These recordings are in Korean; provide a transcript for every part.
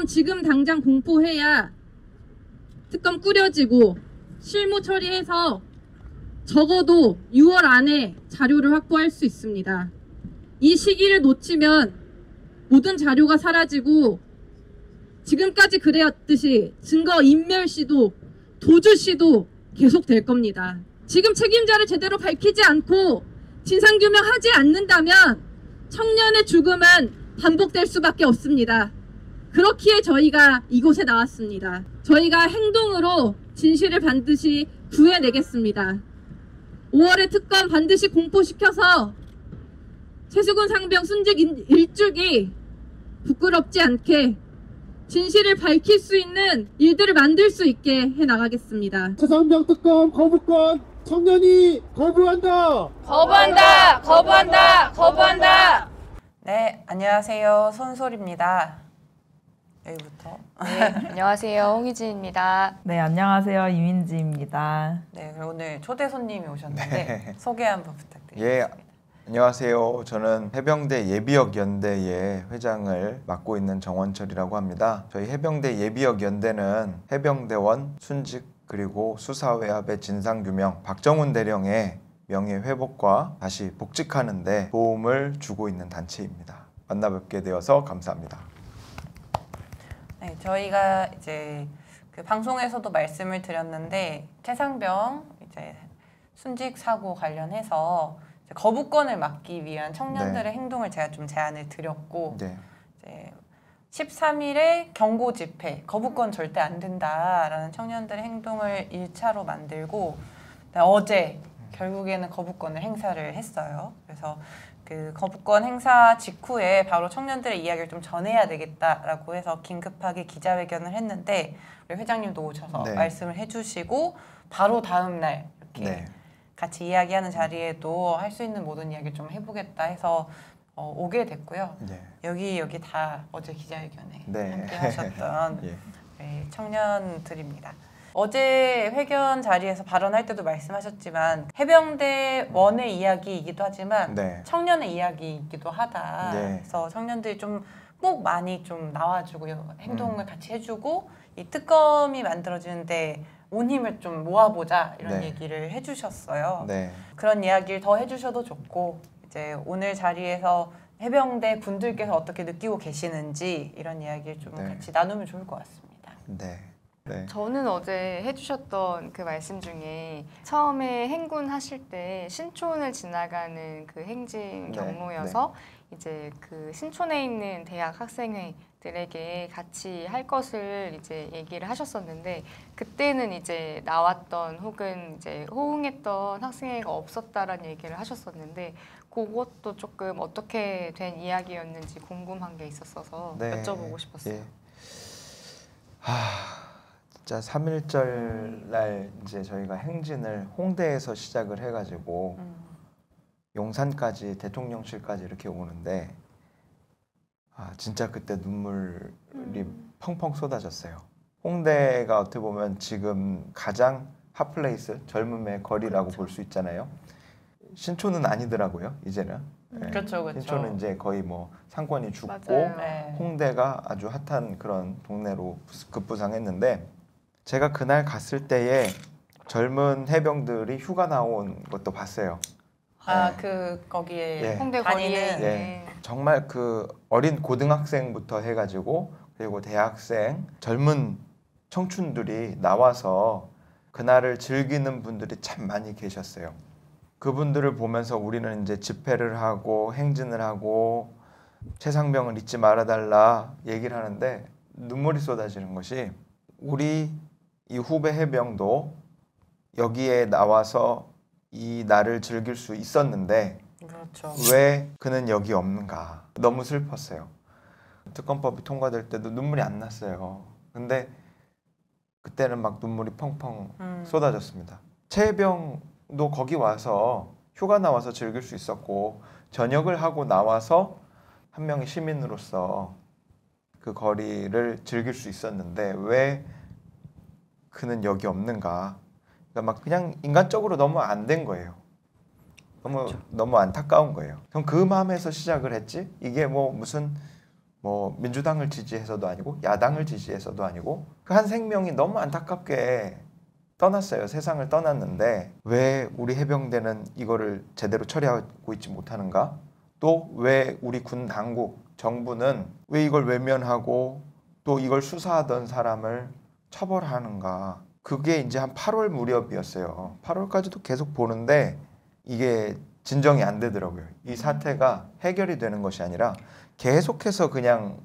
지금 당장 공포해야 특검 꾸려지고 실무 처리해서 적어도 6월 안에 자료를 확보할 수 있습니다. 이 시기를 놓치면 모든 자료가 사라지고 지금까지 그래왔듯이 증거 인멸시도 도주시도 계속될 겁니다. 지금 책임자를 제대로 밝히지 않고 진상규명하지 않는다면 청년의 죽음은 반복될 수밖에 없습니다. 그렇기에 저희가 이곳에 나왔습니다. 저희가 행동으로 진실을 반드시 구해내겠습니다. 5월의 특검 반드시 공포시켜서 최수근 상병 순직 일주기 부끄럽지 않게 진실을 밝힐 수 있는 일들을 만들 수 있게 해나가겠습니다. 최상병 특검 거부권 청년이 거부한다! 거부한다! 거부한다! 거부한다! 네, 안녕하세요. 손솔입니다. 여기부터. 네, 안녕하세요. 홍희진입니다. 네, 안녕하세요. 이민지입니다. 네, 그럼 오늘 초대 손님이 오셨는데 네. 소개 한번 부탁드리겠습니다. 예, 안녕하세요. 저는 해병대 예비역 연대의 회장을 맡고 있는 정원철이라고 합니다. 저희 해병대 예비역 연대는 해병대원 순직 그리고 수사외압의 진상규명, 박정훈 대령의 명예회복과 다시 복직하는 데 도움을 주고 있는 단체입니다. 만나뵙게 되어서 감사합니다. 네, 저희가 이제 그 방송에서도 말씀을 드렸는데 최상병 이제 순직 사고 관련해서 이제 거부권을 막기 위한 청년들의 행동을 제가 좀 제안을 드렸고 이제 13일에 경고 집회, 거부권 절대 안 된다라는 청년들의 행동을 1차로 만들고 어제 결국에는 거부권을 행사를 했어요. 그래서 그 거부권 행사 직후에 바로 청년들의 이야기를 좀 전해야 되겠다라고 해서 긴급하게 기자회견을 했는데 우리 회장님도 오셔서 말씀을 해주시고 바로 다음 날 이렇게 같이 이야기하는 자리에도 할 수 있는 모든 이야기를 좀 해보겠다 해서 오게 됐고요. 여기 다 어제 기자회견에 함께 하셨던 청년들입니다. 어제 회견 자리에서 발언할 때도 말씀하셨지만 해병대원의 이야기이기도 하지만 청년의 이야기이기도 하다. 그래서 청년들이 좀 꼭 많이 좀 나와주고 행동을 같이 해주고 이 특검이 만들어지는데 온 힘을 좀 모아보자 이런 얘기를 해주셨어요. 그런 이야기를 더 해주셔도 좋고 이제 오늘 자리에서 해병대 분들께서 어떻게 느끼고 계시는지 이런 이야기를 좀 같이 나누면 좋을 것 같습니다. 저는 어제 해주셨던 그 말씀 중에 처음에 행군하실 때 신촌을 지나가는 그 행진 경로여서 이제 그 신촌에 있는 대학 학생회들에게 같이 할 것을 이제 얘기를 하셨었는데 그때는 이제 나왔던 혹은 이제 호응했던 학생회가 없었다라는 얘기를 하셨었는데 그것도 조금 어떻게 된 이야기였는지 궁금한 게 있었어서 여쭤보고 싶었어요. 진짜 3.1절 날 이제 저희가 행진을 홍대에서 시작을 해가지고 용산까지 대통령실까지 이렇게 오는데 진짜 그때 눈물이 펑펑 쏟아졌어요. 홍대가 어떻게 보면 지금 가장 핫플레이스, 젊음의 거리라고 볼 수 있잖아요. 신촌은 아니더라고요, 이제는. 그렇죠. 신촌은 이제 거의 뭐 상권이 죽고 홍대가 아주 핫한 그런 동네로 급부상했는데 제가 그날 갔을 때에 젊은 해병들이 휴가 나온 것도 봤어요. 거기에 홍대 거리에 정말 그 어린 고등학생부터 해가지고 그리고 대학생, 젊은 청춘들이 나와서 그날을 즐기는 분들이 참 많이 계셨어요. 그분들을 보면서 우리는 이제 집회를 하고 행진을 하고 최상병을 잊지 말아달라 얘기를 하는데 눈물이 쏟아지는 것이 우리 이 후배 해병도 여기에 나와서 이 날을 즐길 수 있었는데 왜 그는 여기 없는가. 너무 슬펐어요. 특검법이 통과될 때도 눈물이 안 났어요. 근데 그때는 막 눈물이 펑펑 쏟아졌습니다. 최해병도 거기 와서 휴가 나와서 즐길 수 있었고 저녁을 하고 나와서 한 명의 시민으로서 그 거리를 즐길 수 있었는데 왜 그는 여기 없는가. 그러니까 막 그냥 인간적으로 너무 안 된 거예요. 너무 안타까운 거예요. 그럼 그 마음에서 시작을 했지. 이게 뭐 무슨 뭐 민주당을 지지해서도 아니고 야당을 지지해서도 아니고 그 한 생명이 너무 안타깝게 떠났어요. 세상을 떠났는데 왜 우리 해병대는 이거를 제대로 처리하고 있지 못하는가? 또 왜 우리 군 당국, 정부는 왜 이걸 외면하고 또 이걸 수사하던 사람을 처벌하는가? 그게 이제 한 8월 무렵이었어요. 8월까지도 계속 보는데 이게 진정이 안 되더라고요. 이 사태가 해결이 되는 것이 아니라 계속해서 그냥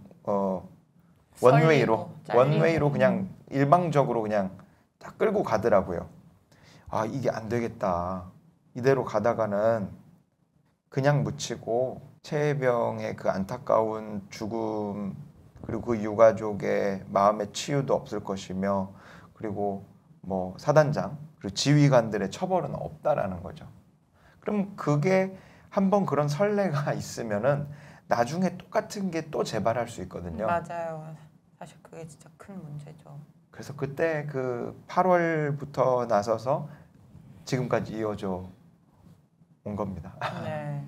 원웨이로 그냥 일방적으로 그냥 딱 끌고 가더라고요. 아, 이게 안 되겠다. 이대로 가다가는 그냥 묻히고 최혜병의 그 안타까운 죽음 그리고 그 유가족의 마음의 치유도 없을 것이며 그리고 뭐 사단장 그리고 지휘관들의 처벌은 없다라는 거죠. 그럼 그게 한번 그런 선례가 있으면은 나중에 똑같은 게 또 재발할 수 있거든요. 맞아요. 사실 그게 진짜 큰 문제죠. 그래서 그때 그 8월부터 나서서 지금까지 이어져 온 겁니다. 네.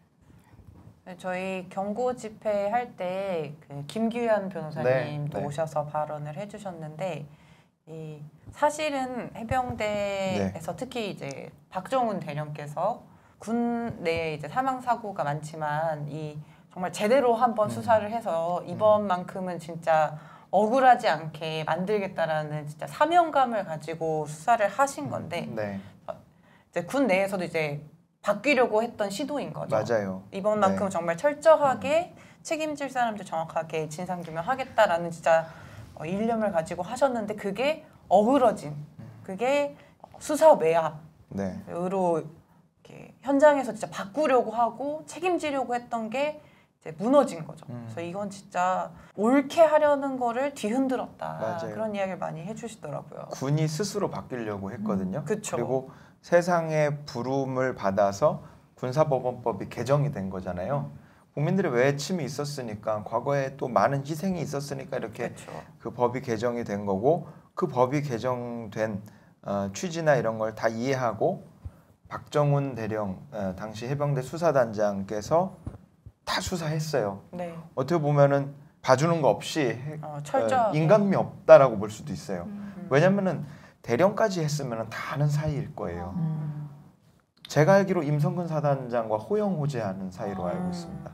저희 경고 집회 할 때 그 김규현 변호사님도 네. 오셔서 발언을 해주셨는데 이 사실은 해병대에서 특히 이제 박정훈 대령께서 군 내에 이제 사망 사고가 많지만 이 정말 제대로 한번 수사를 해서 이번만큼은 진짜 억울하지 않게 만들겠다라는 진짜 사명감을 가지고 수사를 하신 건데 네, 이제 군 내에서도 이제 바뀌려고 했던 시도인 거죠. 맞아요. 이번만큼은 네. 정말 철저하게 책임질 사람들 정확하게 진상규명하겠다라는 진짜 일념을 가지고 하셨는데 그게 어그러진 그게 수사 외압으로 네, 이렇게 현장에서 진짜 바꾸려고 하고 책임지려고 했던 게 이제 무너진 거죠. 그래서 이건 진짜 옳게 하려는 거를 뒤흔들었다. 맞아요. 그런 이야기를 많이 해주시더라고요. 군이 스스로 바뀌려고 했거든요. 그쵸. 그리고 세상의 부름을 받아서 군사법원법이 개정이 된 거잖아요. 국민들의 외침이 있었으니까 과거에 또 많은 희생이 있었으니까 이렇게 그쵸. 그 법이 개정이 된 거고 그 법이 개정된 취지나 이런 걸 다 이해하고 박정훈 대령 당시 해병대 수사단장께서 다 수사했어요. 네. 어떻게 보면은 봐주는 거 없이 철저하게. 인간미 없다라고 볼 수도 있어요. 왜냐면은 대령까지 했으면 다 아는 사이일 거예요. 제가 알기로 임성근 사단장과 호영 호재하는 사이로 알고 있습니다.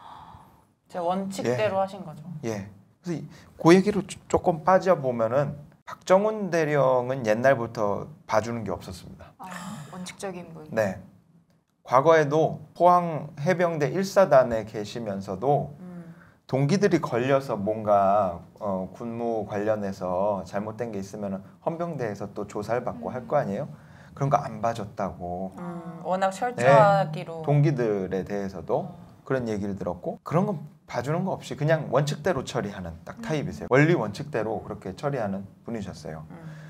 제 원칙대로 하신 거죠. 예. 그래서 그 얘기로 조금 빠져보면은 박정훈 대령은 옛날부터 봐주는 게 없었습니다. 원칙적인 분. 네. 과거에도 포항 해병대 1사단에 계시면서도 동기들이 걸려서 뭔가 군무 관련해서 잘못된 게 있으면 헌병대에서 또 조사를 받고 할 거 아니에요? 그런 거 안 봐줬다고. 워낙 철저하기로. 네. 동기들에 대해서도 그런 얘기를 들었고 그런 건 봐주는 거 없이 그냥 원칙대로 처리하는 딱 타입이세요. 원리 원칙대로 그렇게 처리하는 분이셨어요.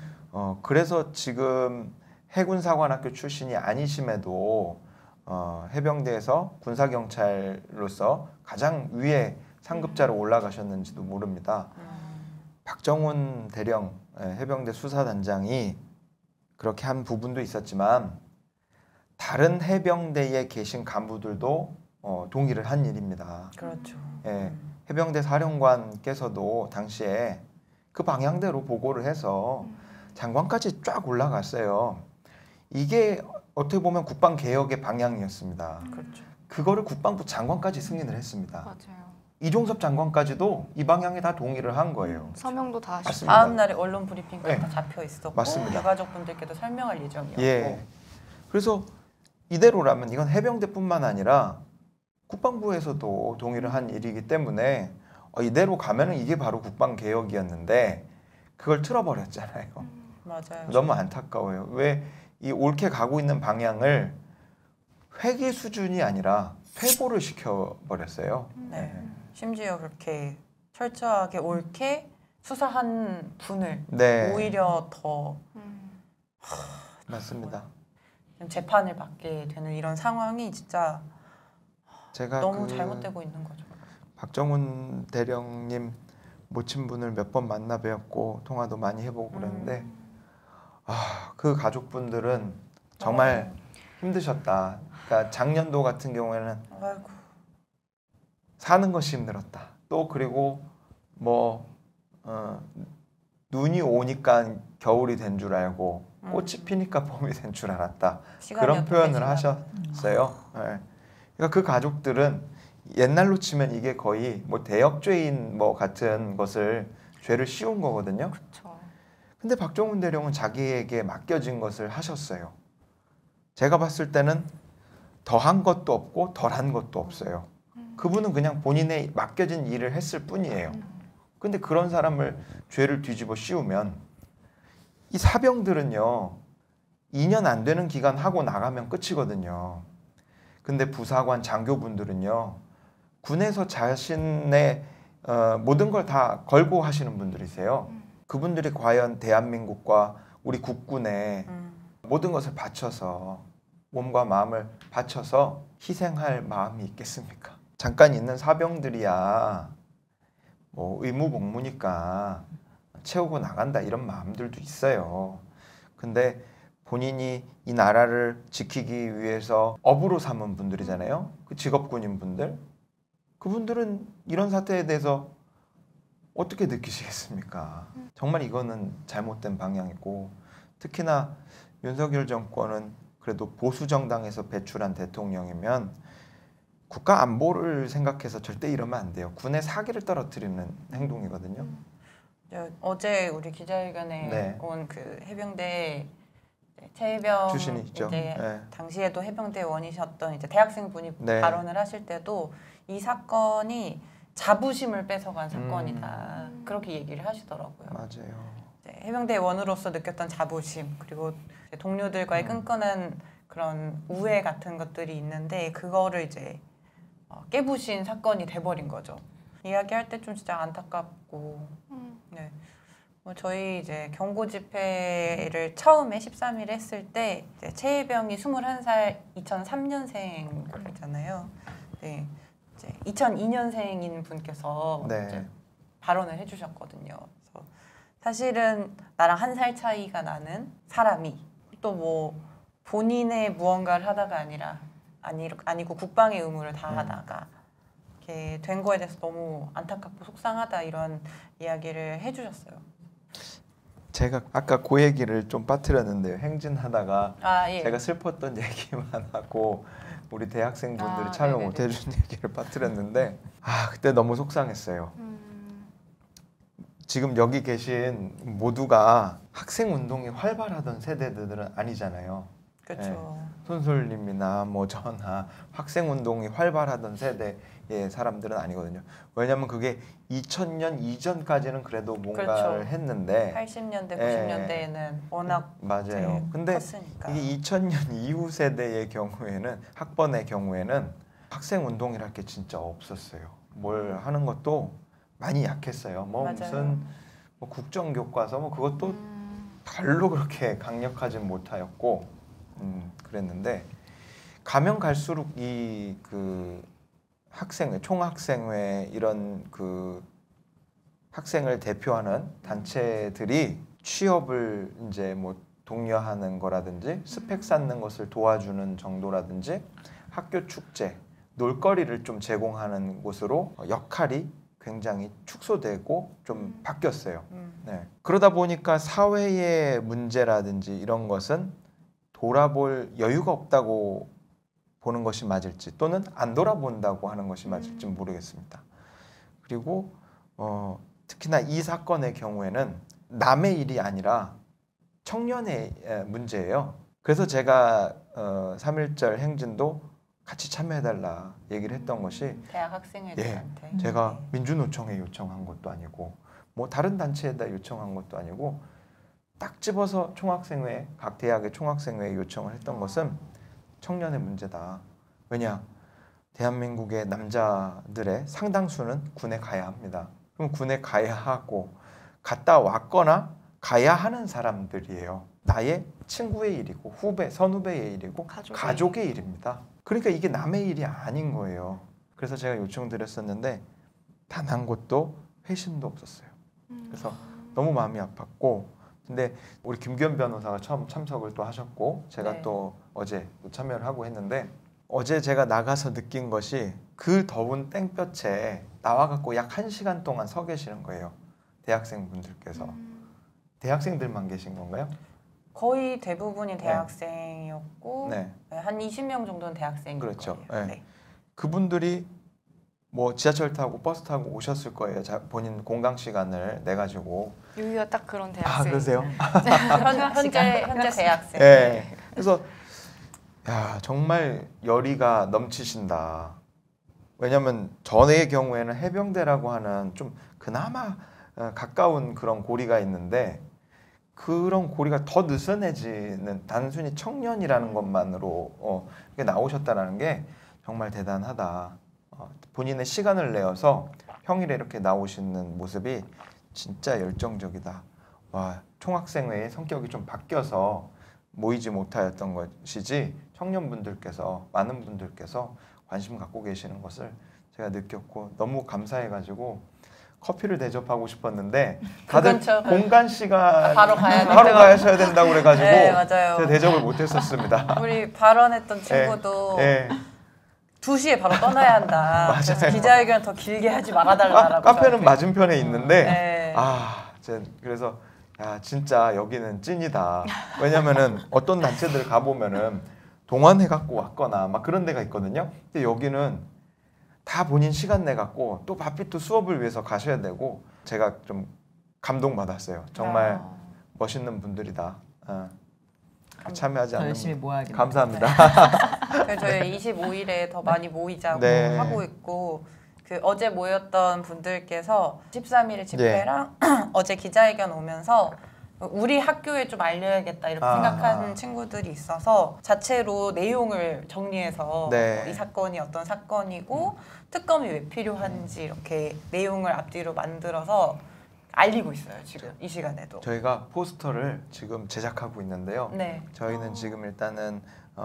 그래서 지금 해군사관학교 출신이 아니심에도 해병대에서 군사경찰로서 가장 위에 상급자로 올라가셨는지도 모릅니다. 박정훈 대령 해병대 수사단장이 그렇게 한 부분도 있었지만 다른 해병대에 계신 간부들도 동의를 한 일입니다. 그렇죠. 예, 해병대 사령관께서도 당시에 그 방향대로 보고를 해서 장관까지 쫙 올라갔어요. 이게 어떻게 보면 국방개혁의 방향이었습니다. 그렇죠. 그거를 국방부 장관까지 승인을 했습니다. 맞아요. 이종섭 장관까지도 이 방향에 다 동의를 한 거예요. 서명도 다 하시고. 맞습니다. 다음 날에 언론 브리핑까지 네. 다 잡혀 있었고 맞습니다. 유가족분들께도 설명할 예정이었고. 예. 그래서 이대로라면 이건 해병대뿐만 아니라 국방부에서도 동의를 한 일이기 때문에 이대로 가면은 이게 바로 국방개혁이었는데 그걸 틀어버렸잖아요. 맞아요. 너무 안타까워요. 왜 이 옳게 가고 있는 방향을 회기 수준이 아니라 퇴보를 시켜버렸어요. 네. 심지어 그렇게 철저하게 옳게 수사한 분을 네. 오히려 더 맞습니다. 재판을 받게 되는 이런 상황이 진짜 제가 너무 잘못되고 있는 거죠. 박정훈 대령님 모친 분을 몇 번 만나 뵈었고 통화도 많이 해보고 그랬는데 그 가족분들은 정말 힘드셨다. 그러니까 작년도 같은 경우에는 아이고. 사는 것이 힘들었다. 또 그리고 뭐 눈이 오니까 겨울이 된 줄 알고 꽃이 피니까 봄이 된 줄 알았다. 그런 표현을 하셨어요. 네. 그러니까 그 가족들은 옛날로 치면 이게 거의 뭐 대역죄인 뭐 같은 것을 죄를 씌운 거거든요. 그렇죠. 근데 박정훈 대령은 자기에게 맡겨진 것을 하셨어요. 제가 봤을 때는 더한 것도 없고 덜한 것도 없어요. 그분은 그냥 본인의 맡겨진 일을 했을 뿐이에요. 근데 그런 사람을 죄를 뒤집어 씌우면 이 사병들은요 2년 안 되는 기간 하고 나가면 끝이거든요. 근데 부사관 장교분들은요 군에서 자신의 모든 걸 다 걸고 하시는 분들이세요. 그분들이 과연 대한민국과 우리 국군에 모든 것을 바쳐서 몸과 마음을 바쳐서 희생할 마음이 있겠습니까? 잠깐 있는 사병들이야 뭐 의무복무니까 채우고 나간다 이런 마음들도 있어요. 근데 본인이 이 나라를 지키기 위해서 업으로 삼은 분들이잖아요. 그 직업군인 분들. 그분들은 이런 사태에 대해서 어떻게 느끼시겠습니까? 정말 이거는 잘못된 방향이고 특히나 윤석열 정권은 그래도 보수 정당에서 배출한 대통령이면 국가 안보를 생각해서 절대 이러면 안 돼요. 군의 사기를 떨어뜨리는 행동이거든요. 어제 우리 기자회견에 네. 온 그 해병대 최혜병 출신이 있죠. 이제 네. 당시에도 해병대 원이셨던 이제 대학생분이 네. 발언을 하실 때도 이 사건이 자부심을 뺏어간 사건이다 그렇게 얘기를 하시더라고요. 맞아요. 해병대 원으로서 느꼈던 자부심 그리고 이제 동료들과의 끈끈한 그런 우애 같은 것들이 있는데 그거를 이제 깨부신 사건이 돼버린 거죠. 이야기할 때 좀 진짜 안타깝고 네. 뭐 저희 이제 경고 집회를 처음에 13일 했을 때 이제 최혜병이 21살 2003년생이잖아요. 네. 이제 2002년생인 분께서 네. 이제 발언을 해주셨거든요. 그래서 사실은 나랑 1살 차이가 나는 사람이 또 뭐 본인의 무언가를 하다가 아니고 국방의 의무를 다하다가 이렇게 된 거에 대해서 너무 안타깝고 속상하다 이런 이야기를 해주셨어요. 제가 아까 그 얘기를 좀 빠뜨렸는데요. 행진하다가 예. 제가 슬펐던 얘기만 하고 우리 대학생분들이 참여 네네네. 못 해준 얘기를 빠뜨렸는데 그때 너무 속상했어요. 지금 여기 계신 모두가 학생 운동이 활발하던 세대들은 아니잖아요. 그렇죠. 손솔님이나 뭐 저나 학생 운동이 활발하던 세대의 사람들은 아니거든요. 왜냐하면 그게 2000년 이전까지는 그래도 뭔가를 그렇죠. 했는데 80년대, 90년대에는 워낙 맞아요. 근데 컸으니까. 이게 2000년 이후 세대의 경우에는 학번의 경우에는 학생 운동이랄 게 진짜 없었어요. 뭘 하는 것도 많이 약했어요. 뭐 맞아요. 무슨 뭐 국정교과서 뭐 그것도 별로 그렇게 강력하진 못하였고 그랬는데 가면 갈수록 이 그 학생회, 총학생회 이런 그 학생을 대표하는 단체들이 취업을 이제 뭐 독려하는 거라든지 스펙 쌓는 것을 도와주는 정도라든지 학교 축제, 놀거리를 좀 제공하는 곳으로 역할이 굉장히 축소되고 좀 바뀌었어요. 네. 그러다 보니까 사회의 문제라든지 이런 것은 돌아볼 여유가 없다고 보는 것이 맞을지 또는 안 돌아본다고 하는 것이 맞을지 모르겠습니다. 그리고 특히나 이 사건의 경우에는 남의 일이 아니라 청년의 문제예요. 그래서 제가 3.1절 행진도 같이 참여해달라 얘기를 했던 것이 대학 학생회들한테 제가 민주노총에 요청한 것도 아니고 뭐 다른 단체에다 요청한 것도 아니고 딱 집어서 총학생회, 각 대학의 총학생회에 요청을 했던 것은 청년의 문제다. 왜냐? 대한민국의 남자들의 상당수는 군에 가야 합니다. 그럼 군에 가야 하고 갔다 왔거나 가야 하는 사람들이에요. 나의 친구의 일이고 후배, 선후배의 일이고 가족의 일입니다. 그러니까 이게 남의 일이 아닌 거예요. 그래서 제가 요청드렸었는데 단 한 곳도 회신도 없었어요. 그래서 너무 마음이 아팠고 근데 우리 김규현 변호사가 처음 참석을 또 하셨고 제가 네. 또 어제 또 참여를 하고 했는데 어제 제가 나가서 느낀 것이 그 더운 땡볕에 나와갖고 약 1시간 동안 서 계시는 거예요. 대학생분들께서. 대학생들만 계신 건가요? 거의 대부분이 대학생이었고 네. 한 20명 정도는 대학생일 그렇죠. 거예요. 네. 그분들이 뭐 지하철 타고 버스 타고 오셨을 거예요. 본인 공강 시간을 내 가지고. 여기가 딱 그런 대학생. 아, 그러세요? 현재 대학생. 네. 그래서 야, 정말 열의가 넘치신다. 왜냐면 전의 경우에는 해병대라고 하는 좀 그나마 가까운 그런 고리가 있는데 그런 고리가 더 느슨해지는 단순히 청년이라는 것만으로 이렇게 나오셨다는 게 정말 대단하다. 본인의 시간을 내어서 평일에 이렇게 나오시는 모습이 진짜 열정적이다. 와, 총학생회의 성격이 좀 바뀌어서 모이지 못하였던 것이지 청년분들께서 많은 분들께서 관심 갖고 계시는 것을 제가 느꼈고 너무 감사해가지고 커피를 대접하고 싶었는데 다들 그건 공간 시간 바로 가야 바로 가셔야 된다고 그래가지고 네, 맞아요. 제가 대접을 못했었습니다. 우리 발언했던 친구도 예. 2시에 바로 떠나야 한다. 그래서 맞아요. 기자회견 더 길게 하지 말아달라고. 카페는 맞은편에 있는데 네. 그래서 야, 진짜 여기는 찐이다. 왜냐면은 어떤 단체들 가보면은 동원해 갖고 왔거나 막 그런 데가 있거든요. 근데 여기는 다 본인 시간 내 갖고 또 바삐 또 수업을 위해서 가셔야 되고 제가 좀 감동받았어요. 정말 멋있는 분들이다. 참여하지 더 않는 열심히 모아야겠네요. 감사합니다. 그래서 저희 25일에 더 많이 모이자고 네. 하고 있고 어제 모였던 분들께서 13일에 집회랑 어제 기자회견 오면서 우리 학교에 좀 알려야겠다 이렇게 생각하는 친구들이 있어서 자체로 내용을 정리해서 네. 이 사건이 어떤 사건이고 특검이 왜 필요한지 이렇게 내용을 앞뒤로 만들어서 알리고 있어요. 지금 이 시간에도. 저희가 포스터를 지금 제작하고 있는데요. 네. 저희는 지금 일단은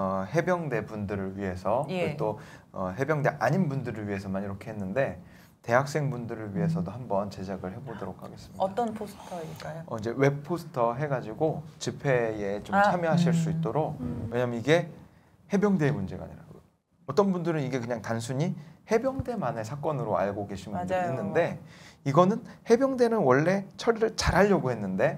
해병대 분들을 위해서 예. 또 해병대 아닌 분들을 위해서만 이렇게 했는데 대학생 분들을 위해서도 한번 제작을 해보도록 하겠습니다. 어떤 포스터일까요? 이제 웹 포스터 해가지고 집회에 좀 참여하실 수 있도록 왜냐면 이게 해병대의 문제가 아니라 어떤 분들은 이게 그냥 단순히 해병대만의 사건으로 알고 계신 분들이 맞아요. 있는데 이거는 해병대는 원래 처리를 잘 하려고 했는데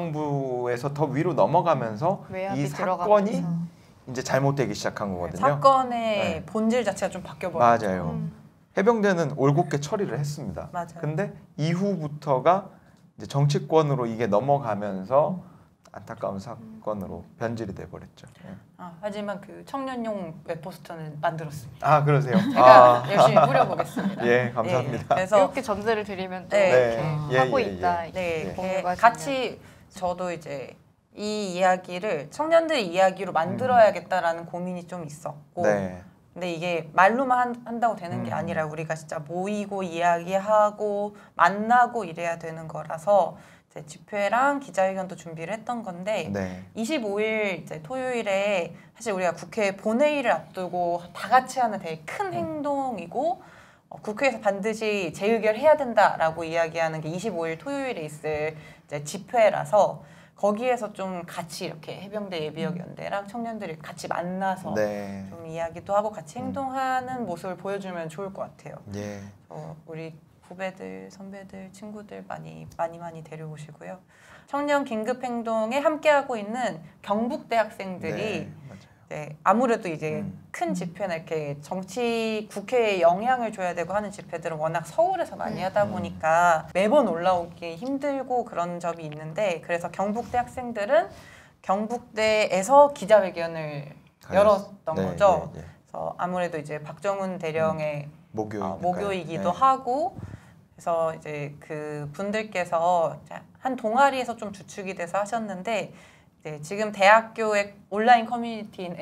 국방부에서 더 위로 넘어가면서 외압이 이 사건이 들어가면서. 이제 잘못되기 시작한 거거든요. 사건의 네. 본질 자체가 좀 바뀌어버렸죠. 맞아요. 해병대는 올곧게 처리를 했습니다. 맞아요. 근데 이후부터가 이제 정치권으로 이게 넘어가면서 안타까운 사건으로 변질이 돼버렸죠. 하지만 그 청년용 웹포스터는 만들었습니다. 아, 그러세요? 제가 열심히 뿌려보겠습니다. 예, 감사합니다. 그래서 이렇게 전제를 드리면 또 네. 이렇게 예, 하고 예, 있다. 네, 예. 공유가 같이 저도 이제 이 이야기를 청년들의 이야기로 만들어야겠다라는 고민이 좀 있었고 네. 근데 이게 말로만 한다고 되는 게 아니라 우리가 진짜 모이고 이야기하고 만나고 이래야 되는 거라서 이제 집회랑 기자회견도 준비를 했던 건데 네. 25일 이제 토요일에 사실 우리가 국회 본회의를 앞두고 다 같이 하는 되게 큰 행동이고 국회에서 반드시 재의결해야 된다라고 이야기하는 게 25일 토요일에 있을 이제 집회라서 거기에서 좀 같이 이렇게 해병대 예비역연대랑 청년들이 같이 만나서 네. 좀 이야기도 하고 같이 행동하는 모습을 보여주면 좋을 것 같아요. 예. 우리 후배들, 선배들, 친구들 많이 데려오시고요. 청년 긴급 행동에 함께하고 있는 경북대 학생들이 네, 맞아요. 네, 아무래도 이제 큰 집회나 이렇게 정치 국회에 영향을 줘야 되고 하는 집회들은 워낙 서울에서 많이 하다 보니까 매번 올라오기 힘들고 그런 점이 있는데 그래서 경북대 학생들은 경북대에서 기자회견을 열었던 네, 거죠. 예, 예. 그래서 아무래도 이제 박정훈 대령의 모교이기도 네. 하고 그래서 이제 그 분들께서 한 동아리에서 좀 주축이 돼서 하셨는데 네, 지금 대학교의 온라인 커뮤니티인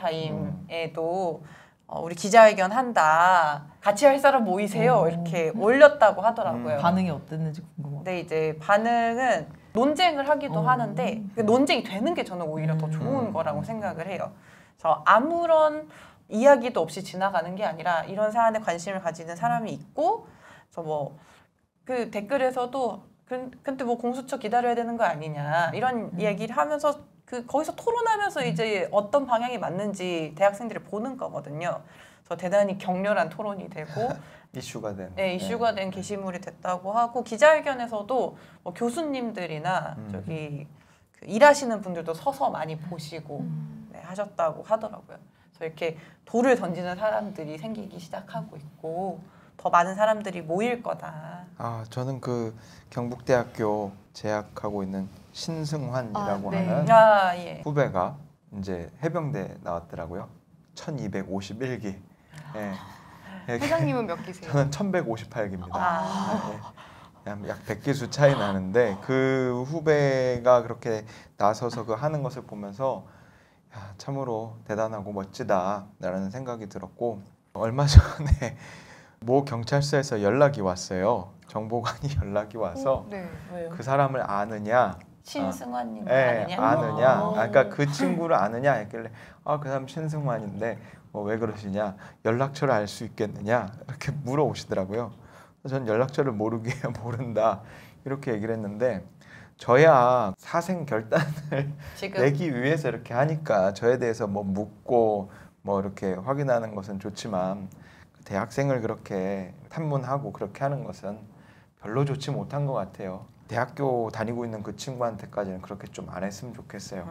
에브리타임에도 우리 기자회견 한다. 같이 할 사람 모이세요. 이렇게 올렸다고 하더라고요. 반응이 어땠는지 궁금해요. 근데 이제 반응은 논쟁을 하기도 하는데 그 논쟁이 되는 게 저는 오히려 더 좋은 거라고 생각을 해요. 그래서 아무런 이야기도 없이 지나가는 게 아니라 이런 사안에 관심을 가지는 사람이 있고 그래서 뭐 그 댓글에서도 근데 뭐 공수처 기다려야 되는 거 아니냐 이런 얘기를 하면서 거기서 토론하면서 이제 어떤 방향이 맞는지 대학생들이 보는 거거든요. 그래서 대단히 격렬한 토론이 되고 이슈가 된. 네, 이슈가 된 게시물이 됐다고 하고 기자회견에서도 뭐 교수님들이나 저기 그 일하시는 분들도 서서 많이 보시고 네, 하셨다고 하더라고요. 그래서 이렇게 돌을 던지는 사람들이 생기기 시작하고 있고 더 많은 사람들이 모일 거다. 아, 저는 그 경북대학교 재학하고 있는 신승환이라고 네. 하는 아, 예. 후배가 이제 해병대 나왔더라고요. 1251기. 예. 회장님은 몇 기세요? 저는 1158기입니다. 아. 약 100기수 차이 나는데 그 후배가 그렇게 나서서 그 하는 것을 보면서 야, 참으로 대단하고 멋지다라는 생각이 들었고 얼마 전에 모 경찰서에서 연락이 왔어요. 정보관이 연락이 와서 네. 왜요? 그 사람을 아느냐? 신승환님 네, 아니냐? 아느냐? 어. 그러니까 그 친구를 아느냐 했길래 그 사람 신승환인데 왜 그러시냐? 연락처를 알 수 있겠느냐? 이렇게 물어오시더라고요. 전 연락처를 모른다 이렇게 얘기를 했는데 저야 사생 결단을 지금 내기 위해서 이렇게 하니까 저에 대해서 뭐 묻고 뭐 이렇게 확인하는 것은 좋지만 대학생을 그렇게 탐문하고 그렇게 하는 것은 별로 좋지 못한 것 같아요. 대학교 다니고 있는 그 친구한테까지는 그렇게 좀 안 했으면 좋겠어요.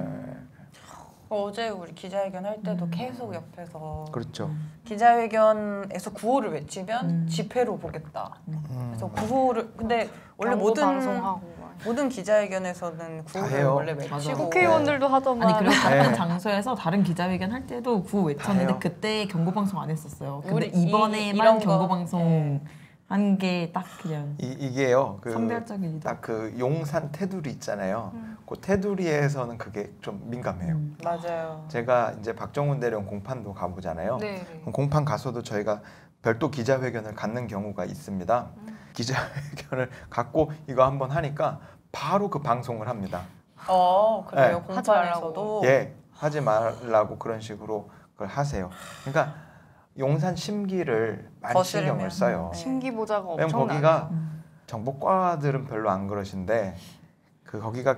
어제 우리 기자회견 할 때도 계속 옆에서 그렇죠. 기자회견에서 구호를 외치면 집회로 보겠다. 그래서 구호를 근데 원래 모든 기자회견에서는 구호를 해요. 원래 외치고 맞아. 국회의원들도 하더만. 아니 그리고 다른 네. 장소에서 다른 기자회견 할 때도 구호 외쳤는데 해요. 그때 경고방송 안 했었어요. 근데 우리 이번에만 이런 거, 경고방송 한 게 딱 그냥 이게요. 성대할적이다. 딱 그 용산 테두리 있잖아요. 그 테두리에서는 그게 좀 민감해요. 맞아요. 제가 이제 박정훈 대령 공판도 가보잖아요. 네. 그럼 공판 가서도 저희가 별도 기자회견을 갖는 경우가 있습니다. 기자회견을 갖고 이거 한번 하니까 바로 그 방송을 합니다. 그래요. 네. 하지 공판에서도 예, 하지 말라고 그런 식으로 그걸 하세요. 그러니까 용산 심기를 많이 거스르면. 신경을 써요. 네. 신기보자가 왜냐면 엄청나요. 거기가 정보과들은 별로 안 그러신데 거기가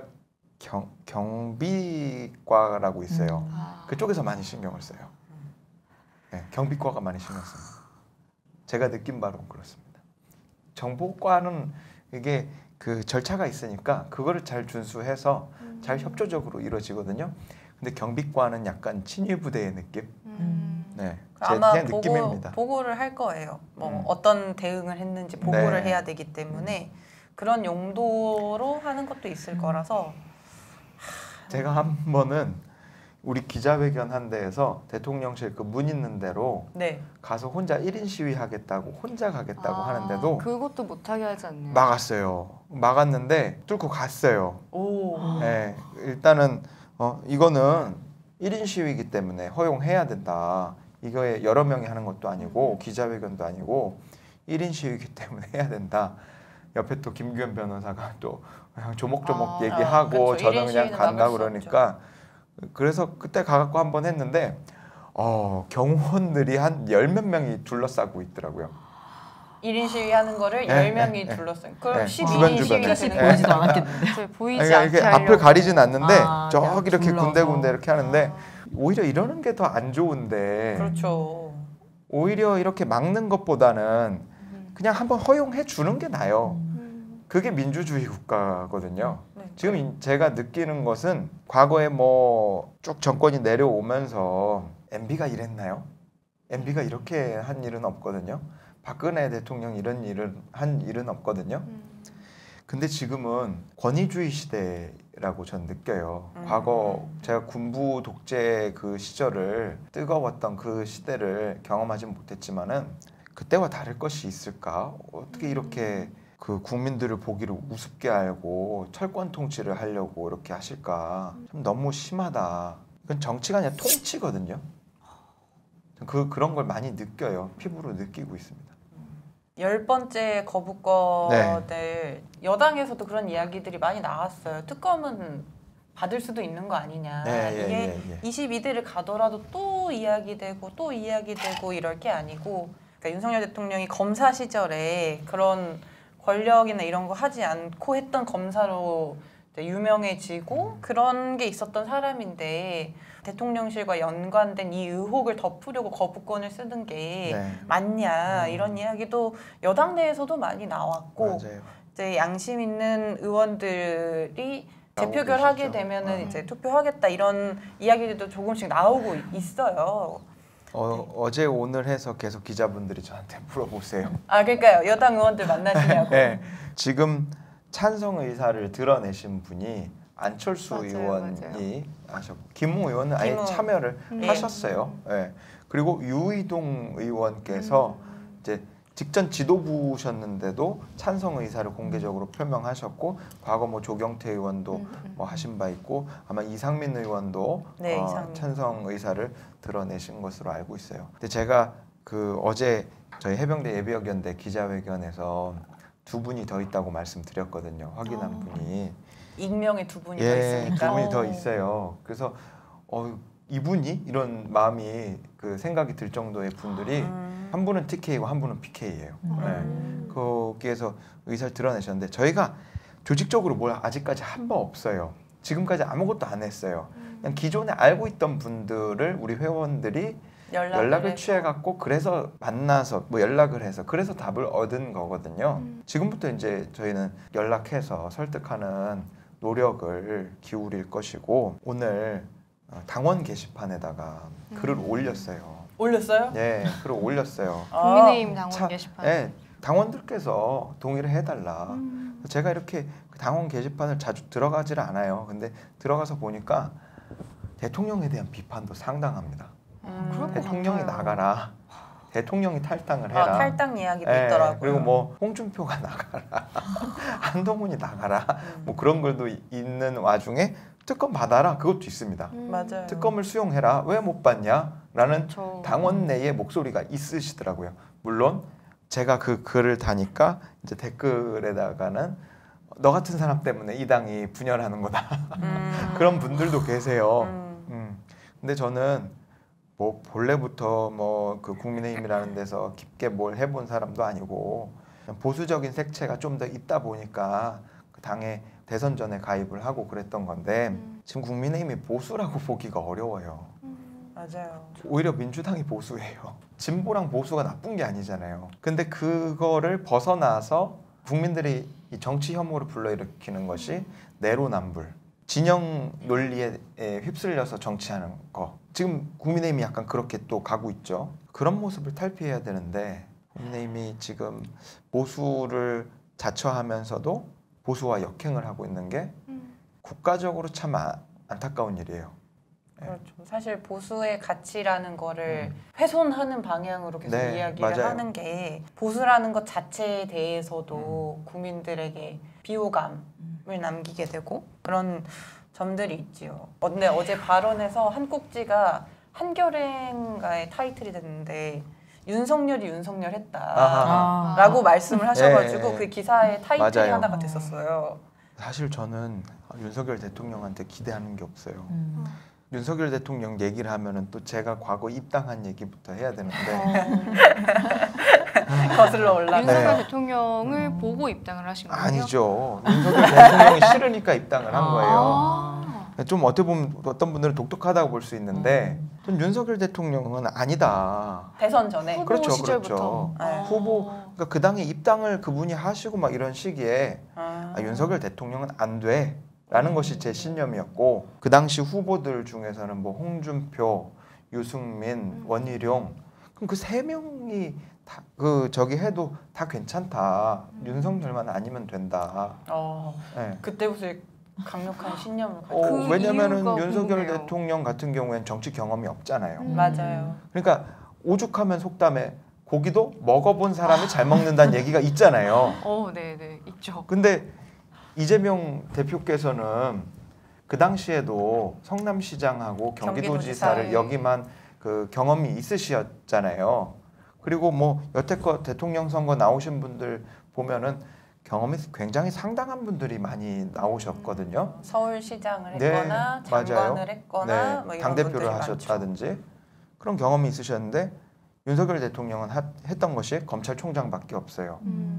경비과라고 있어요. 그쪽에서 많이 신경을 써요. 네, 경비과가 많이 신경 씁니다. 제가 느낀 바로는 그렇습니다. 정보과는 이게 그 절차가 있으니까 그거를 잘 준수해서 잘 협조적으로 이루어지거든요. 근데 경비과는 약간 친위 부대의 느낌. 네, 아마 제 느낌입니다. 보고를 할 거예요. 뭐 어떤 대응을 했는지 보고를 네. 해야 되기 때문에 그런 용도로 하는 것도 있을 거라서 제가 한 번은 우리 기자회견 한 데에서 대통령실 그 문 있는 데로 네. 가서 혼자 1인 시위 하겠다고 혼자 가겠다고 하는데도 그것도 못하게 하지 않나요? 막았어요. 막았는데 뚫고 갔어요. 오. 네, 일단은 이거는 1인 시위이기 때문에 허용해야 된다. 이거에 여러 명이 하는 것도 아니고 기자회견도 아니고 1인 시위이기 때문에 해야 된다. 옆에 또 김규현 변호사가 또 그냥 조목조목 얘기하고 그렇죠. 저는 1인 그냥 시위는 간다 막을 수 그러니까 그래서 그때 가갖고 한번 했는데 경호원들이 한 10몇 명이 둘러싸고 있더라고요. 1인 시위 하는 거를 네, 10명이 네, 둘러싸요. 그럼 네, 12인 주변, 시위가 주변에. 되는 네. 보이지도 거예요. 않았겠는데. 보이지 그러니까 않게 이렇게 하려고. 앞을 가리진 않는데 저기 그냥 이렇게 둘러서. 군데군데 이렇게 하는데 오히려 이러는 게 더 안 좋은데 그렇죠. 오히려 이렇게 막는 것보다는 그냥 한번 허용해 주는 게 나아요. 그게 민주주의 국가거든요. 네. 지금 제가 느끼는 것은 과거에 뭐 쭉 정권이 내려오면서 MB가 이랬나요? MB가 이렇게 한 일은 없거든요. 박근혜 대통령 이런 일을 한 일은 없거든요. 근데 지금은 권위주의 시대라고 전 느껴요. 과거 제가 군부 독재 그 시절을 뜨거웠던 그 시대를 경험하지 못했지만은 그때와 다를 것이 있을까? 어떻게 이렇게 그 국민들을 보기를 우습게 알고 철권 통치를 하려고 이렇게 하실까? 좀 너무 심하다. 이건 정치가 아니라 통치거든요. 그런 걸 많이 느껴요. 피부로 느끼고 있습니다. 10번째 거부권을 여당에서도 그런 이야기들이 많이 나왔어요. 특검은 받을 수도 있는 거 아니냐. 이게 22대를 가더라도 또 이야기되고 또 이야기되고 이럴 게 아니고 그러니까 윤석열 대통령이 검사 시절에 그런 권력이나 이런 거 하지 않고 했던 검사로 이제 유명해지고 그런 게 있었던 사람인데 대통령실과 연관된 이 의혹을 덮으려고 거부권을 쓰는 게 네. 맞냐 이런 이야기도 여당 내에서도 많이 나왔고 맞아요. 이제 양심 있는 의원들이 나오고 재표결하게 계시죠. 되면은 이제 투표하겠다 이런 이야기들도 조금씩 나오고 있어요. 어제 오늘 해서 계속 기자분들이 저한테 물어보세요. 아 그러니까요. 여당 의원들 만나시냐고. 네. 지금 찬성 의사를 드러내신 분이 안철수 맞아요, 의원이 하셨고 김웅 의원은 아예 김웅. 참여를 네. 하셨어요. 네. 그리고 유이동 의원께서 이제 직전 지도부셨는데도 찬성 의사를 공개적으로 표명하셨고 과거 뭐 조경태 의원도 뭐 하신 바 있고 아마 이상민 의원도 네, 이상민. 찬성 의사를 드러내신 것으로 알고 있어요. 근데 제가 그 어제 저희 해병대 예비역연대 기자회견에서 두 분이 더 있다고 말씀드렸거든요. 확인한 분이. 익명의 두 분이 더 예, 있으니까. 두 분이 더 있어요. 그래서 이분이 이런 마음이 그 생각이 들 정도의 분들이 한 분은 TK고 한 분은 PK예요. 네. 거기에서 의사를 드러내셨는데 저희가 조직적으로 뭘 아직까지 한 바 없어요. 지금까지 아무것도 안 했어요. 그냥 기존에 알고 있던 분들을 우리 회원들이 연락을 해서. 취해갖고 그래서 만나서 뭐 연락을 해서 그래서 답을 얻은 거거든요. 지금부터 이제 저희는 연락해서 설득하는 노력을 기울일 것이고 오늘 당원 게시판에다가 글을 올렸어요. 올렸어요? 네, 글을 올렸어요. 국민의힘 당원 차- 게시판. 네, 당원들께서 동의를 해달라. 제가 이렇게 그 당원 게시판을 자주 들어가지를 않아요. 근데 들어가서 보니까 대통령에 대한 비판도 상당합니다. 그럴 것 대통령이 같아요. 나가라. 대통령이 탈당을 해라. 탈당 이야기도 예, 있더라고요. 그리고 뭐 홍준표가 나가라. 한동훈이 나가라. 뭐 그런 글도 있는 와중에 특검 받아라. 그것도 있습니다. 맞아요. 특검을 수용해라. 왜 못 받냐라는 저 당원 내의 목소리가 있으시더라고요. 물론 제가 그 글을 다니까 이제 댓글에다가는 너 같은 사람 때문에 이 당이 분열하는 거다. 그런 분들도 계세요. 근데 저는 뭐 본래부터 뭐 그 국민의힘이라는 데서 깊게 뭘 해본 사람도 아니고 그냥 보수적인 색채가 좀 더 있다 보니까 그 당에 대선 전에 가입을 하고 그랬던 건데 지금 국민의힘이 보수라고 보기가 어려워요. 맞아요. 오히려 민주당이 보수예요. 진보랑 보수가 나쁜 게 아니잖아요. 근데 그거를 벗어나서 국민들이 이 정치 혐오를 불러일으키는 것이 내로남불, 진영 논리에 휩쓸려서 정치하는 거. 지금 국민의힘이 약간 그렇게 또 가고 있죠. 그런 모습을 탈피해야 되는데 국민의힘이 지금 보수를 자처하면서도 보수와 역행을 하고 있는 게 국가적으로 참 안타까운 일이에요. 그렇죠. 사실 보수의 가치라는 거를 훼손하는 방향으로 계속 네, 이야기를 맞아요. 하는 게 보수라는 것 자체에 대해서도 국민들에게 비호감을 남기게 되고 그런 점들이 있지요. 근데 어제 발언에서 한 꼭지가 한겨레인가의 타이틀이 됐는데 윤석열이 윤석열 했다라고 말씀을 하셔가지고 예. 그 기사의 타이틀이 맞아요. 하나가 됐었어요. 사실 저는 윤석열 대통령한테 기대하는 게 없어요. 윤석열 대통령 얘기를 하면은 또 제가 과거 입당한 얘기부터 해야 되는데 거슬러 올라가. 윤석열 네. 대통령을 보고 입당을 하신 거예요? 아니죠. 윤석열 대통령이 싫으니까 입당을 한 거예요. 아. 좀 어떻게 보면 어떤 분들은 독특하다고 볼 수 있는데 전 윤석열 대통령은 아니다. 대선 전에. 후보 그렇죠, 시절부터. 그렇죠. 네. 후보 그러니까 그 당에 입당을 그분이 하시고 막 이런 시기에 윤석열 대통령은 안 돼라는 것이 제 신념이었고 그 당시 후보들 중에서는 뭐 홍준표, 유승민, 원희룡 그럼 그 세 명이 다 그 저기 해도 다 괜찮다. 윤석열만 아니면 된다. 네. 그때부터 강력한 신념을 가지고. 그 왜냐면은 이유가 윤석열 궁금해요. 대통령 같은 경우에는 정치 경험이 없잖아요. 맞아요. 그러니까 오죽하면 속담에 고기도 먹어본 사람이 잘 먹는다는 얘기가 있잖아요. 네네 있죠. 근데 이재명 대표께서는 그 당시에도 성남시장하고 경기도지사를 경기도지사를. 역임한 그 경험이 있으셨잖아요. 그리고 뭐 여태껏 대통령 선거 나오신 분들 보면은 경험이 굉장히 상당한 분들이 많이 나오셨거든요. 서울시장을 네, 했거나 맞아요. 장관을 했거나 뭐 이런 당대표를 분들이 많죠. 하셨다든지 그런 경험이 있으셨는데 윤석열 대통령은 했던 것이 검찰총장밖에 없어요.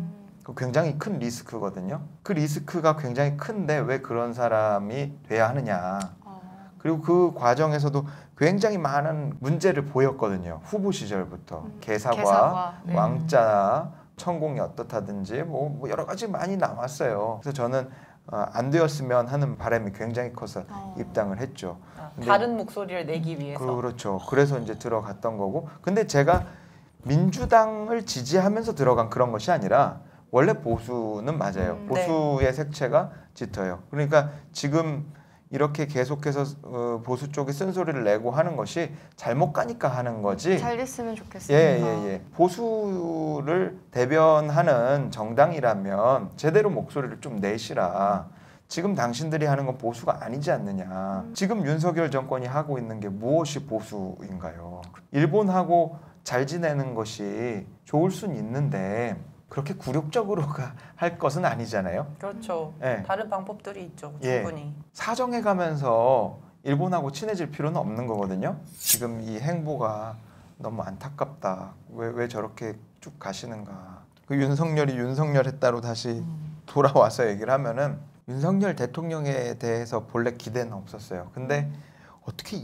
굉장히 큰 리스크거든요. 그 리스크가 굉장히 큰데 왜 그런 사람이 돼야 하느냐. 그리고 그 과정에서도 굉장히 많은 문제를 보였거든요. 후보 시절부터 개사과, 네. 왕자, 천공이 어떻다든지 뭐 여러 가지 많이 나왔어요. 그래서 저는 안 되었으면 하는 바람이 굉장히 커서 입당을 했죠. 근데 다른 목소리를 내기 위해서. 그렇죠. 그래서 이제 들어갔던 거고. 근데 제가 민주당을 지지하면서 들어간 그런 것이 아니라 원래 보수는 맞아요. 보수의 색채가 짙어요. 그러니까 지금 이렇게 계속해서 보수 쪽이 쓴소리를 내고 하는 것이 잘못 가니까 하는 거지. 잘 됐으면 좋겠습니다. 예. 보수를 대변하는 정당이라면 제대로 목소리를 좀 내시라. 지금 당신들이 하는 건 보수가 아니지 않느냐. 지금 윤석열 정권이 하고 있는 게 무엇이 보수인가요? 일본하고 잘 지내는 것이 좋을 순 있는데 그렇게 굴욕적으로 할 것은 아니잖아요. 그렇죠. 예. 다른 방법들이 있죠. 예. 충분히. 사정해 가면서 일본하고 친해질 필요는 없는 거거든요. 지금 이 행보가 너무 안타깝다. 왜 저렇게 쭉 가시는가. 그 윤석열이 윤석열했다로 다시 돌아와서 얘기를 하면은 윤석열 대통령에 대해서 본래 기대는 없었어요. 근데 어떻게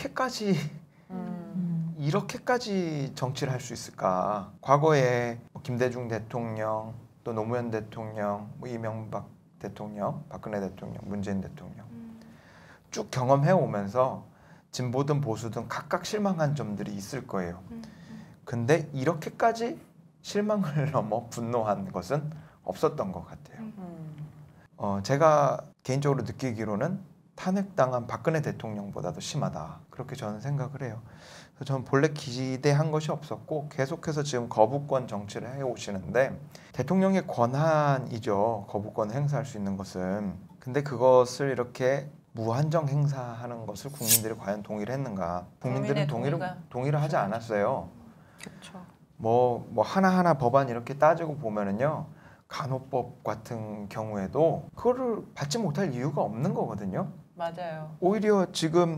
이렇게까지 정치를 할 수 있을까? 과거에 김대중 대통령, 또 노무현 대통령, 이명박 대통령, 박근혜 대통령, 문재인 대통령 쭉 경험해 오면서 진보든 보수든 각각 실망한 점들이 있을 거예요. 근데 이렇게까지 실망을 넘어 분노한 것은 없었던 것 같아요. 제가 개인적으로 느끼기로는 탄핵당한 박근혜 대통령보다도 심하다. 그렇게 저는 생각을 해요. 그래서 저는 본래 기대한 것이 없었고 계속해서 지금 거부권 정치를 해오시는데 대통령의 권한이죠. 거부권 행사할 수 있는 것은. 근데 그것을 이렇게 무한정 행사하는 것을 국민들이 과연 동의를 했는가? 국민들은 동의를 하지 않았어요. 그렇죠. 뭐 하나하나 법안 이렇게 따지고 보면은요. 간호법 같은 경우에도 그거를 받지 못할 이유가 없는 거거든요. 맞아요. 오히려 지금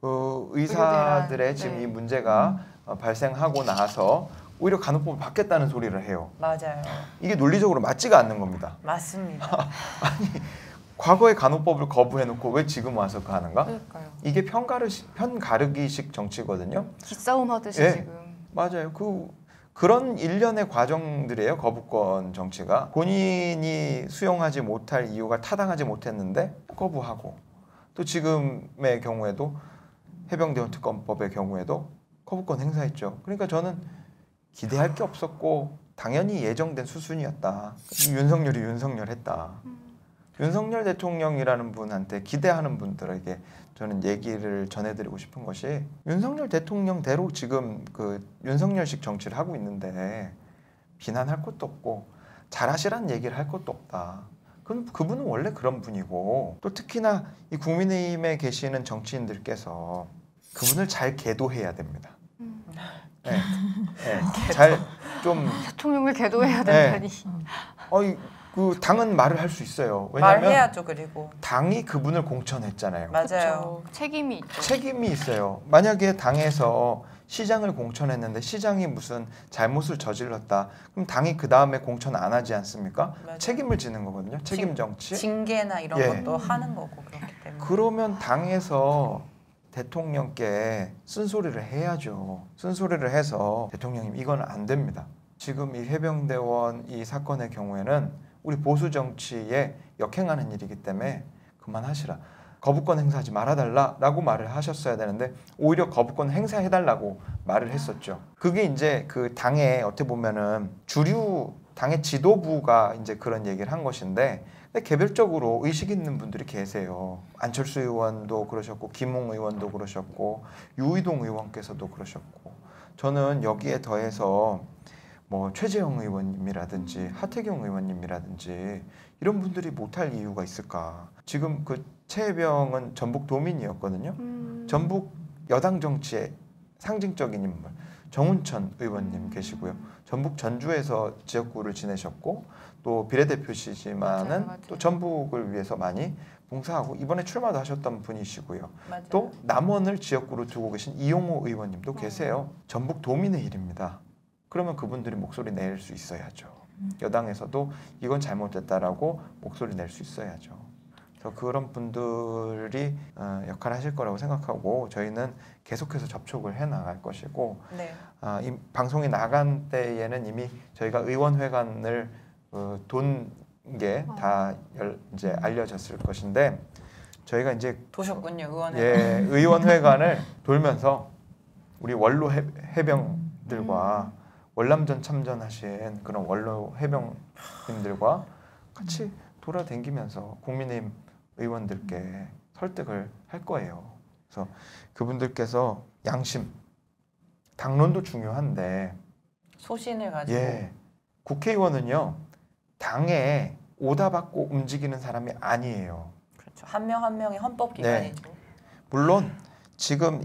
의사들의 지금 이 문제가 발생하고 나서 오히려 간호법을 받겠다는 소리를 해요. 맞아요. 이게 논리적으로 맞지가 않는 겁니다. 맞습니다. 아니 과거에 간호법을 거부해놓고 왜 지금 와서 하는가? 그러니까요. 이게 편가르기식 정치거든요. 기싸움 하듯이 예. 지금. 맞아요. 그런 일련의 과정들이에요. 거부권 정치가. 본인이 수용하지 못할 이유가 타당하지 못했는데 거부하고 또 지금의 경우에도 해병대원 특검법의 경우에도 거부권 행사했죠. 그러니까 저는 기대할 게 없었고 당연히 예정된 수순이었다. 윤석열이 윤석열했다. 윤석열 대통령이라는 분한테 기대하는 분들에게 저는 얘기를 전해드리고 싶은 것이 윤석열 대통령대로 지금 그 윤석열식 정치를 하고 있는데 비난할 것도 없고 잘하시라는 얘기를 할 것도 없다. 그분은 원래 그런 분이고 또 특히나 이 국민의힘에 계시는 정치인들께서 그분을 잘 계도해야 됩니다. 네. 잘 좀 대통령을 계도해야 된다니. 그 당은 말을 할 수 있어요. 왜냐하면 말해야죠. 그리고 당이 그분을 공천했잖아요. 맞아요. 그렇죠. 책임이 있죠. 책임이 있어요. 만약에 당에서 시장을 공천했는데 시장이 무슨 잘못을 저질렀다. 그럼 당이 그 다음에 공천 안 하지 않습니까? 맞아요. 책임을 지는 거거든요. 책임 정치. 징계나 이런 예. 것도 하는 거고 그렇기 때문에. 그러면 당에서 대통령께 쓴소리를 해야죠. 쓴소리를 해서 대통령님 이건 안 됩니다. 지금 이 해병대원 이 사건의 경우에는 우리 보수 정치에 역행하는 일이기 때문에 그만하시라. 거부권 행사하지 말아달라라고 말을 하셨어야 되는데 오히려 거부권 행사해달라고 말을 했었죠. 그게 이제 그 당의 어떻게 보면은 주류 당의 지도부가 이제 그런 얘기를 한 것인데 근데 개별적으로 의식 있는 분들이 계세요. 안철수 의원도 그러셨고 김웅 의원도 그러셨고 유의동 의원께서도 그러셨고 저는 여기에 더해서 뭐 최재형 의원님이라든지 하태경 의원님이라든지 이런 분들이 못할 이유가 있을까? 지금 그 최혜병은 전북 도민이었거든요. 전북 여당 정치의 상징적인 인물 정운천 의원님 계시고요. 전북 전주에서 지역구를 지내셨고 또 비례대표시지만은 맞아요. 또 전북을 위해서 많이 봉사하고 이번에 출마도 하셨던 분이시고요. 맞아요. 또 남원을 지역구로 두고 계신 이용호 의원님도 계세요. 전북 도민의 일입니다. 그러면 그분들이 목소리 낼 수 있어야죠. 여당에서도 이건 잘못됐다라고 목소리 낼 수 있어야죠. 그래서 그런 분들이 역할을 하실 거라고 생각하고 저희는 계속해서 접촉을 해 나갈 것이고 네. 이 방송이 나간 때에는 이미 저희가 의원회관을 돈 게 다 이제 알려졌을 것인데 저희가 이제 도셨군요, 의원회. 예, 의원회관을 돌면서 우리 원로 해병들과 월남전 참전하신 그런 원로 해병님들과 같이 돌아다니면서 국민의힘 의원들께 설득을 할 거예요. 그래서 그분들께서 양심, 당론도 중요한데 소신을 가지고. 예, 국회의원은요 당에 오다받고 움직이는 사람이 아니에요. 그렇죠. 한 명 한 명이 헌법 기관이죠. 물론 지금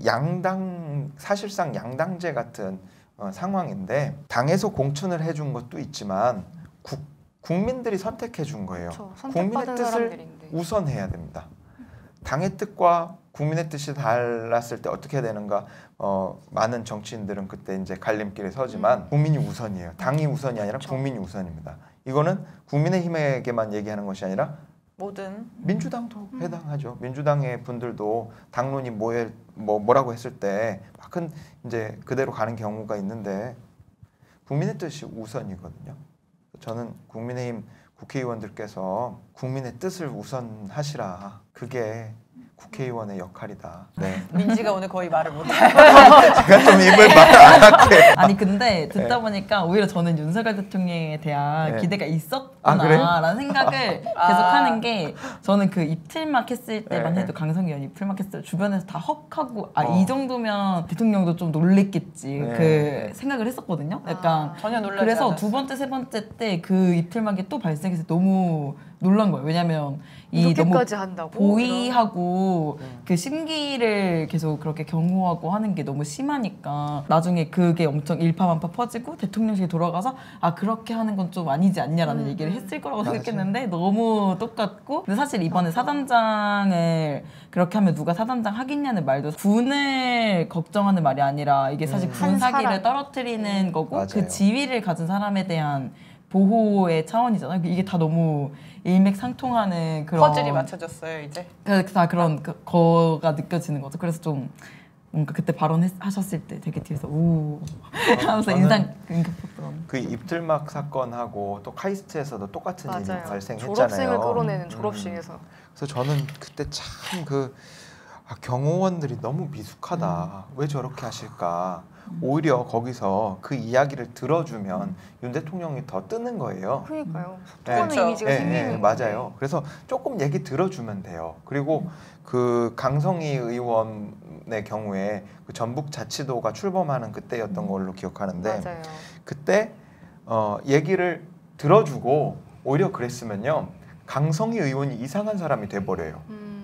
사실상 양당제 같은 상황인데 당에서 공천을 해준 것도 있지만 국민들이 선택해 준 거예요. 그렇죠. 국민의 선택받은 뜻을 사람들인데. 우선해야 됩니다. 당의 뜻과 국민의 뜻이 달랐을 때 어떻게 해야 되는가? 많은 정치인들은 그때 이제 갈림길에 서지만 국민이 우선이에요. 당이 우선이 아니라 그렇죠. 국민이 우선입니다. 이거는 국민의힘에게만 얘기하는 것이 아니라 모든 민주당도 해당하죠. 민주당의 분들도 당론이 뭐라고 했을 때 막 이제 그대로 가는 경우가 있는데 국민의 뜻이 우선이거든요. 저는 국민의힘 국회의원들께서 국민의 뜻을 우선하시라. 그게 국회의원의 역할이다. 네. 민지가 오늘 거의 말을 못해요. 제가 좀 입을 말 안 할게. 아니 근데 듣다 보니까 오히려 저는 윤석열 대통령에 대한 네. 기대가 그래요? 있었구나라는 생각을 계속 하는 게 저는 그 입틀막 했을 때만 네. 해도 강성기 의원 입틀막 했을 때 주변에서 다 헉하고 이 정도면 대통령도 좀 놀랬겠지 네. 그 생각을 했었거든요. 약간 전혀 놀라지 그래서 않았어요. 두 번째 세 번째 때 그 입틀막이 또 발생해서 너무 놀란 거예요. 왜냐면 이 너무 이렇게까지 한다고? 보이하고 그 심기를 계속 그렇게 경호하고 하는 게 너무 심하니까 나중에 그게 엄청 일파만파 퍼지고 대통령실에 돌아가서 그렇게 하는 건 좀 아니지 않냐라는 얘기를 했을 거라고 맞아요. 생각했는데 너무 똑같고 근데 사실 이번에 사단장을 그렇게 하면 누가 사단장 하겠냐는 말도 군을 걱정하는 말이 아니라 이게 사실 군 한 사기를 사람. 떨어뜨리는 거고 맞아요. 그 지위를 가진 사람에 대한 보호의 차원이잖아요. 이게 다 너무 일맥상통하는 그런 퍼즐이 맞춰졌어요 이제. 다 그런 거가 느껴지는 거죠. 그래서 좀 뭔가 그때 발언하셨을 때 되게 뒤에서 오 하면서 인상 깊었던. 그 입틀막 사건하고 또 카이스트에서도 똑같은 일이 맞아요. 발생했잖아요. 졸업생을 끌어내는 졸업식에서. 그래서 저는 그때 참 경호원들이 너무 미숙하다. 왜 저렇게 하실까? 오히려 거기서 그 이야기를 들어주면 윤 대통령이 더 뜨는 거예요. 그러니까요. 네. 속하는 그렇죠. 이미지가 생기는 맞아요. 그래서 조금 얘기 들어주면 돼요. 그리고 그 강성희 의원의 경우에 그 전북자치도가 출범하는 그때였던 걸로 기억하는데 맞아요. 그때 얘기를 들어주고 오히려 그랬으면요 강성희 의원이 이상한 사람이 돼버려요.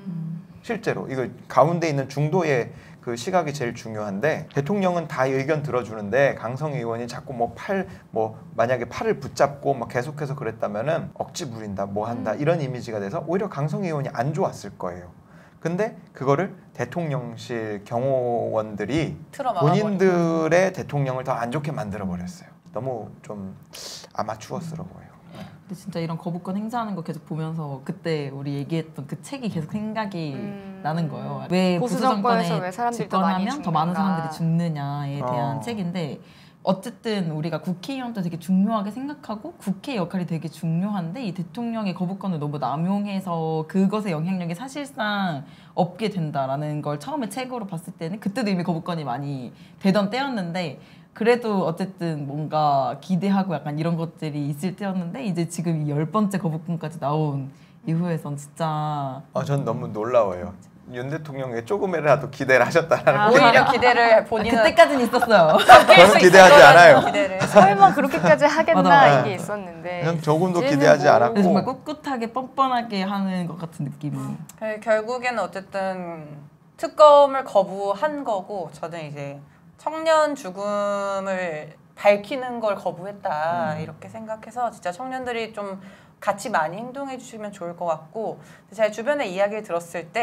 실제로 이거 가운데 있는 중도의 그 시각이 제일 중요한데 대통령은 다 의견 들어주는데 강성희 의원이 자꾸 만약에 팔을 붙잡고 막 계속해서 그랬다면은 억지 부린다 뭐 한다 이런 이미지가 돼서 오히려 강성희 의원이 안 좋았을 거예요. 근데 그거를 대통령실 경호원들이 본인들의 대통령을 더 안 좋게 만들어 버렸어요. 너무 좀 아마추어스러워요. 근데 진짜 이런 거부권 행사하는 거 계속 보면서 그때 우리 얘기했던 그 책이 계속 생각이 나는 거예요. 왜 보수 보수 정권에서 정권에 왜 사람들이 더 많이 집권하면 더 많은 죽는가. 사람들이 죽느냐에 대한 책인데 어쨌든 우리가 국회의원도 되게 중요하게 생각하고 국회 역할이 되게 중요한데 이 대통령의 거부권을 너무 남용해서 그것의 영향력이 사실상 없게 된다라는 걸 처음에 책으로 봤을 때는 그때도 이미 거부권이 많이 되던 때였는데 그래도 어쨌든 뭔가 기대하고 약간 이런 것들이 있을 때였는데 이제 지금 이 10번째 거부권까지 나온 이후에선 진짜 전 너무 놀라워요. 윤 대통령에게 조금이라도 기대를 하셨다라는 게 오히려 기대를 본인은 그때까지는 있었어요. 저는 기대하지 않아요. 기대를. 설마 그렇게까지 하겠나 맞아. 이게 있었는데 그냥 조금도 이제는 기대하지 뭐 않았고 정말 꿋꿋하게 뻔뻔하게 하는 것 같은 느낌이. 결국에는 어쨌든 특검을 거부한 거고 저는 이제 청년 죽음을 밝히는 걸 거부했다 이렇게 생각해서 진짜 청년들이 좀 같이 많이 행동해 주시면 좋을 것 같고 제 주변에 이야기를 들었을 때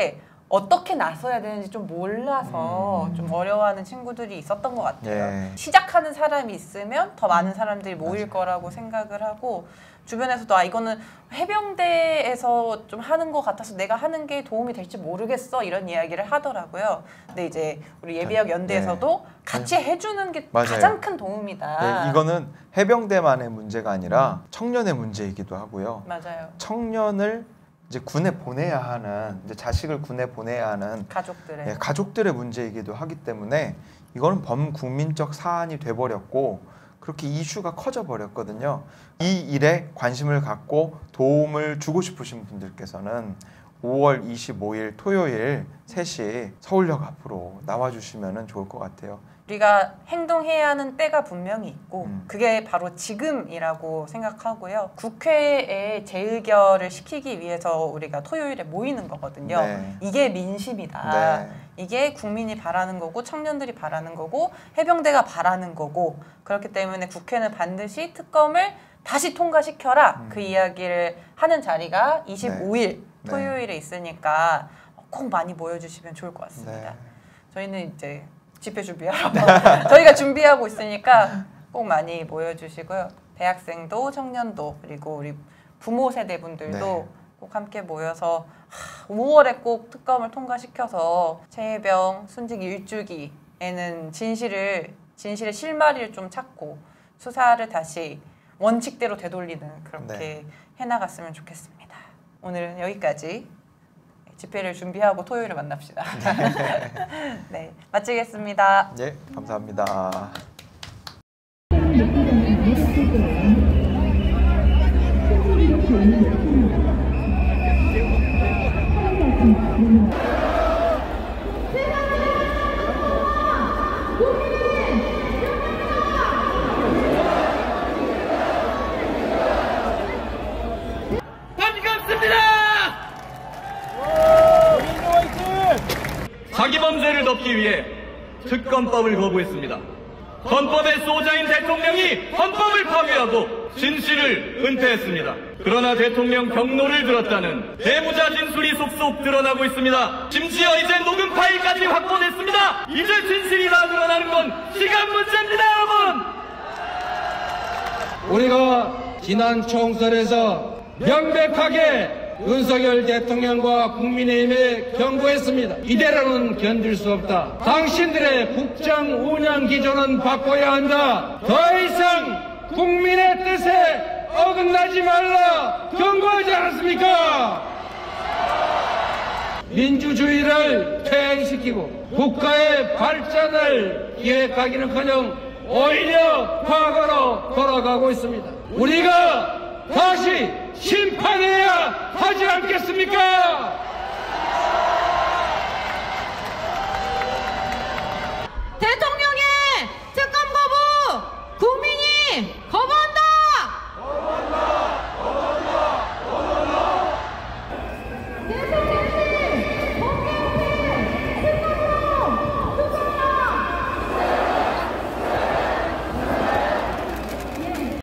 어떻게 나서야 되는지 좀 몰라서 좀 어려워하는 친구들이 있었던 것 같아요. 예. 시작하는 사람이 있으면 더 많은 사람들이 모일 거라고 생각을 하고 주변에서도 이거는 해병대에서 좀 하는 것 같아서 내가 하는 게 도움이 될지 모르겠어 이런 이야기를 하더라고요. 근데 이제 우리 예비역 연대에서도 같이 해주는 게 맞아요. 가장 큰 도움이다. 네, 이거는 해병대만의 문제가 아니라 청년의 문제이기도 하고요. 맞아요. 청년을 이제 군에 보내야 하는, 이제 자식을 군에 보내야 하는 가족들의 가족들의 문제이기도 하기 때문에 이거는 범국민적 사안이 돼버렸고 그렇게 이슈가 커져 버렸거든요. 이 일에 관심을 갖고 도움을 주고 싶으신 분들께서는 5월 25일 토요일 3시 서울역 앞으로 나와주시면 좋을 것 같아요. 우리가 행동해야 하는 때가 분명히 있고 그게 바로 지금이라고 생각하고요. 국회에 재의결을 시키기 위해서 우리가 토요일에 모이는 거거든요. 네. 이게 민심이다. 네. 이게 국민이 바라는 거고 청년들이 바라는 거고 해병대가 바라는 거고 그렇기 때문에 국회는 반드시 특검을 다시 통과시켜라. 그 이야기를 하는 자리가 25일 네. 토요일에 있으니까 꼭 많이 모여주시면 좋을 것 같습니다. 네. 저희는 이제 집회 준비하러 저희가 준비하고 있으니까 꼭 많이 모여주시고요. 대학생도 청년도 그리고 우리 부모 세대분들도 네. 꼭 함께 모여서 5월에 꼭 특검을 통과시켜서 최혜병 순직 일주기에는 진실의 실마리를 좀 찾고 수사를 다시 원칙대로 되돌리는 그렇게 해나갔으면 좋겠습니다. 오늘은 여기까지. 집회를 준비하고 토요일에 만납시다. 네, 마치겠습니다. 예, 감사합니다. 자기 범죄를 덮기 위해 특검법을 거부했습니다. 헌법의 수호자인 대통령이 헌법을 파괴하고 진실을 은폐했습니다. 그러나 대통령 경로를 들었다는 배부자 진술이 속속 드러나고 있습니다. 심지어 이제 녹음 파일까지 확보됐습니다. 이제 진실이 다 드러나는 건 시간 문제입니다, 여러분! 우리가 지난 총선에서 명백하게 윤석열 대통령과 국민의힘에 경고했습니다. 이대로는 견딜 수 없다. 당신들의 국정 운영 기조는 바꿔야 한다. 더 이상 국민의 뜻에 어긋나지 말라 경고하지 않았습니까? 민주주의를 퇴행시키고 국가의 발전을 기획하기는커녕 오히려 과거로 돌아가고 있습니다. 우리가 다시 심판해야 하지 않겠습니까?